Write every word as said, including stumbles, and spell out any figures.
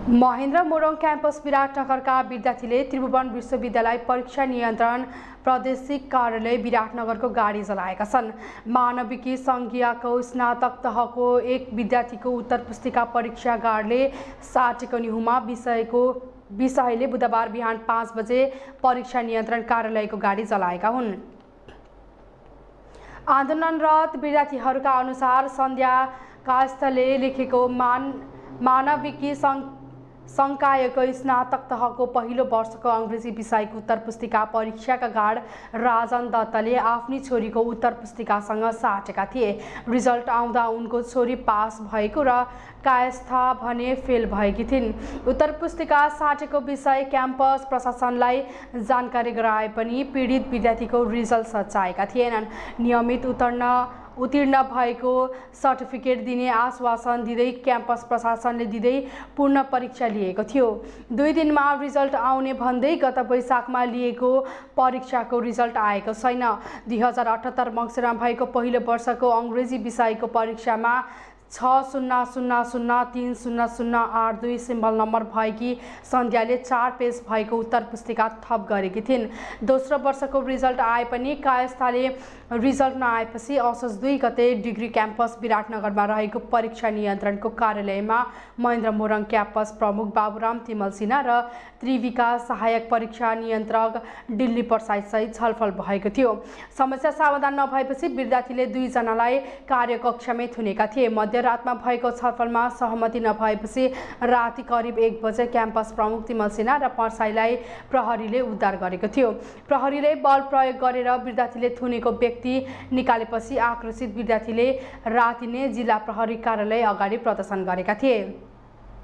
Mahendra Morang campus विराटनगरका विद्यार्थीले त्रिभुवन विश्वविद्यालय परीक्षा नियन्त्रण प्रादेशिक कार्यालय विराटनगरको गाडी जलाएका छन्। मानविकी संघीयको स्नातक तहको एक विद्यार्थीको उत्तर पुस्तिका परीक्षागारले साटेको निहुमा विषयको विषयले बुधबार बिहान पाँच बजे परीक्षा नियन्त्रण कार्यालयको गाडी जलाएका हुन्। आन्दोलनरत विद्यार्थीहरूका अनुसार सन्ध्या कास्थले लेखेको मान मानविकी संकायको स्नातक तहको पहिलो वर्षको अङ्ग्रेजी विषयको उत्तर पुस्तिका परीक्षाका गाड राजन दत्तले आफ्नी छोरीको उत्तर पुस्तिकासँग साटेका थिए। रिजल्ट आउँदा उनको छोरी पास भएको र कायस्था भने फेल भएकी थिइन्। उत्तर पुस्तिका साटेको विषय क्याम्पस प्रशासनलाई जानकारी गराए पनि पीडित विद्यार्थीको रिजल्ट सच्याएका थिएनन्। नियमित उतर्न उत्तीर्ण भएको सर्टिफिकेट दिने आश्वासन दिँदै क्याम्पस प्रशासनले दिँदै पूर्ण परीक्षा लिएको थियो। दुई दिनमा रिजल्ट आउने भन्दै गत वैशाखमा लिएको परीक्षाको रिजल्ट आएको छैन। दुई हजार अठहत्तर मङ्सिरमा भएको पहिलो वर्षको अङ्ग्रेजी विषयको परीक्षामा छ शून्य शून्य शून्य तीन शून्य शून्य आठ दुई सिम्बल नम्बर भएकी सन्ध्याले चार पेज भएको उत्तर पुस्तिका थप गरेकी थिइन्। दोस्रो वर्षको रिजल्ट आए पनि कायस्थाले रिजल्ट नआएपछि असोज दुई गते डिग्री क्याम्पस विराटनगरमा रहेको परीक्षा नियन्त्रणको कार्यालयमा महेन्द्र मोरङ क्याम्पस प्रमुख बाबुराम तिमल सिन्हा र त्रिविका सहायक परीक्षा नियन्त्रक दिल्ली प्रसादसहित छलफल भएको थियो। समस्या समाधान नभएपछि विद्यार्थीले दुईजनालाई कार्यकक्षमै थुनेका थिए। मध्यरातमा भएको छलफलमा सहमति नभएपछि राति करिब एक बजे क्याम्पस प्रमुख तिमल सिन्हा र पर्साईलाई प्रहरीले उद्धार गरेको थियो। प्रहरीले बल प्रयोग गरेर विद्यार्थीले थुनेको व्यक्ति निकालेपछि आक्रोशित विद्यार्थीले राति नै जिल्ला प्रहरी कार्यालय अगाडि प्रदर्शन गरेका थिए।